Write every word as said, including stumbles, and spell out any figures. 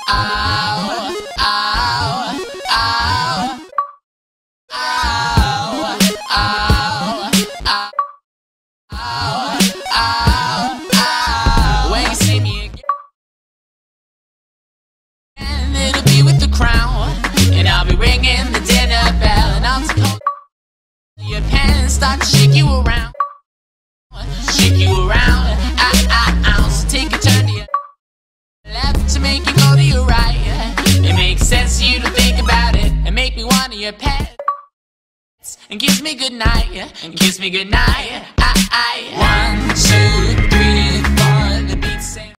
ow, ow, ow, ow, ow, ow, ow, ow, ow. When you see me again, it'll be with the crown, and I'll be ringing the dinner bell, and I'll call your pants, start to shake you around, shake you around. Ah ah ah. So take a turn to your left to make you go to your right. It makes sense to you to think about it and make me one of your pets. And kiss me goodnight, and kiss me goodnight. I, I. One, two, three, four. The beats say.